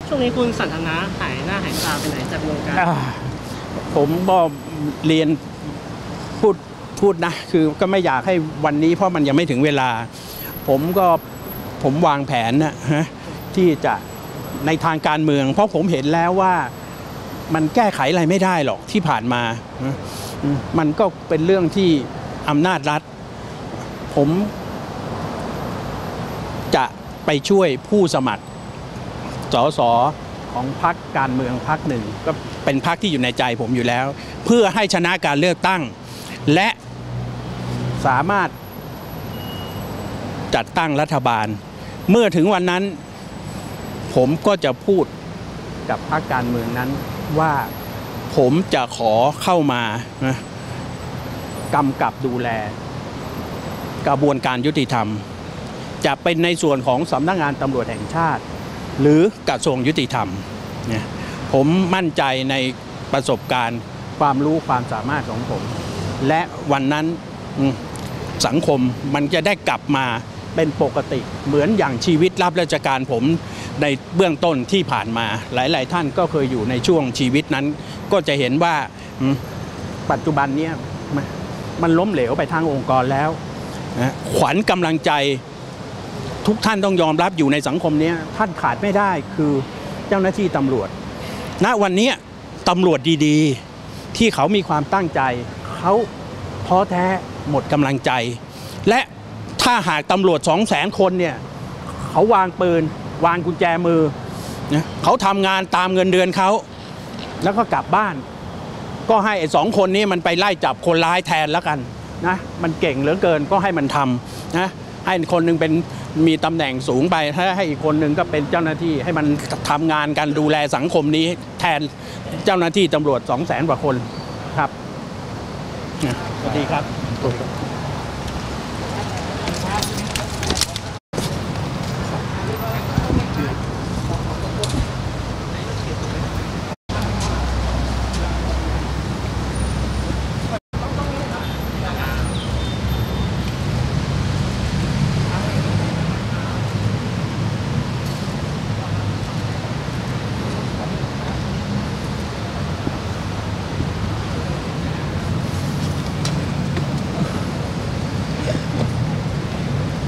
ช่วงนี้คุณสันทนาหายหน้าหายตาไปไหนจากวงการผมบอกเรียนพูดนะคือก็ไม่อยากให้วันนี้เพราะมันยังไม่ถึงเวลาผมวางแผนนะที่จะในทางการเมืองเพราะผมเห็นแล้วว่ามันแก้ไขอะไรไม่ได้หรอกที่ผ่านมามันก็เป็นเรื่องที่อำนาจรัฐผมจะไปช่วยผู้สมัครสสของพรรคการเมืองพรรคหนึ่งก็เป็นพรรคที่อยู่ในใจผมอยู่แล้วเพื่อให้ชนะการเลือกตั้งและสามารถจัดตั้งรัฐบาลเมื่อถึงวันนั้นผมก็จะพูดกับพรรคการเมืองนั้นว่าผมจะขอเข้ามากำกับดูแลกระบวนการยุติธรรมจะเป็นในส่วนของสำนักงานตำรวจแห่งชาติหรือกระทรวงยุติธรรมเนี่ยผมมั่นใจในประสบการณ์ความรู้ความสามารถของผมและวันนั้นสังคมมันจะได้กลับมาเป็นปกติเหมือนอย่างชีวิตรับราชการผมในเบื้องต้นที่ผ่านมาหลายๆท่านก็เคยอยู่ในช่วงชีวิตนั้นก็จะเห็นว่าปัจจุบันนี้มันล้มเหลวไปทางองค์กรแล้วขวัญกำลังใจทุกท่านต้องยอมรับอยู่ในสังคมนี้ท่านขาดไม่ได้คือเจ้าหน้าที่ตำรวจณวันนี้ตำรวจดีๆที่เขามีความตั้งใจเขาท้อแท้หมดกำลังใจและถ้าหากตำรวจ 200,000 คนเนี่ยเขาวางปืนวางกุญแจมือเขาทำงานตามเงินเดือนเขาแล้วก็กลับบ้านก็ให้2 คนนี้มันไปไล่จับคนร้ายแทนแล้วกันนะมันเก่งเหลือเกินก็ให้มันทำนะให้คนนึงเป็นมีตำแหน่งสูงไปให้อีกคนนึงก็เป็นเจ้าหน้าที่ให้มันทำงานกันดูแลสังคมนี้แทนเจ้าหน้าที่ตำรวจ 200,000 กว่าคนครับสวัสดีครับ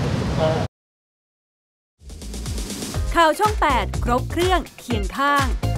ข่าวช่อง 8 ครบเครื่องเคียงข้าง